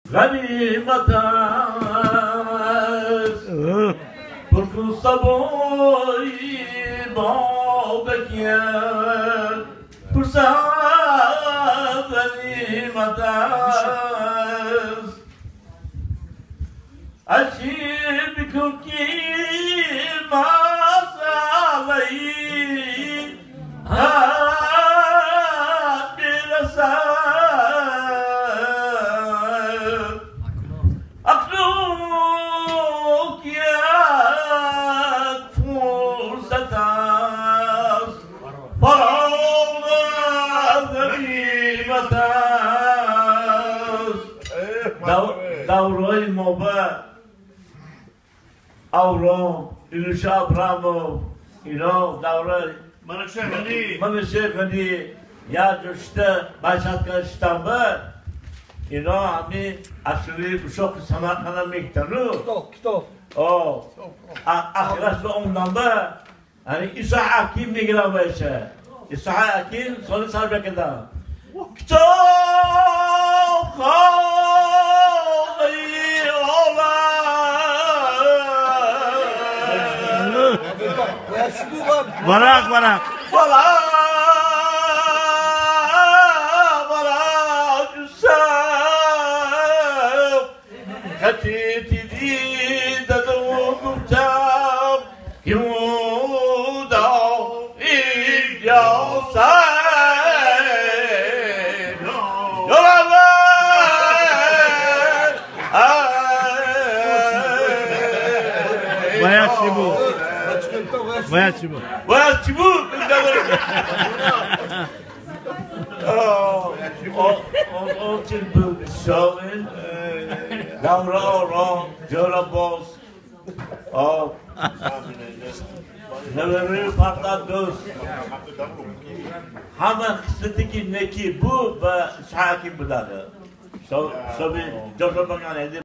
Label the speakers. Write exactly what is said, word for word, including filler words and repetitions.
Speaker 1: غنیمت است پرکن سبایی با بکیر پرسا غنیمت است اشیر بکن که مسئلهی ها برسد اکنون که یک فرصت است فراغ غنیمت است دورای ما به اورام ایلوشا ابرامو اینا دوره
Speaker 2: من شهری
Speaker 1: من شهری یا جشته باشد که اشتباه اینا همین اصلی بشوق سماعنا میکنن
Speaker 3: کتاب کتاب
Speaker 1: آه آخرش به اون نامه یعنی ایسا حکیم میگیرم بشه ایسا حکیم سال سال بکدم کتاب خواهی
Speaker 4: ورق ورق
Speaker 1: ولا ولا جسام خطيتي دي تدوم بتام يودا إجاسا
Speaker 4: وياسيبو وياسيبو
Speaker 1: وياسيبو on till bokstavligt. Gamla öron, göra boss. Ja. När vi fattar dus. Hamma qisatiki neki bu va shaki biladi. So so vi jobba bagane